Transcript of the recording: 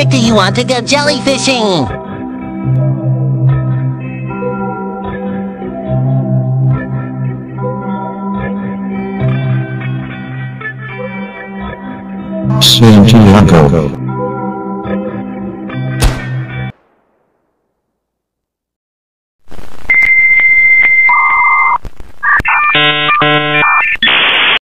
Rick, do you want to go jellyfishing? Santiago.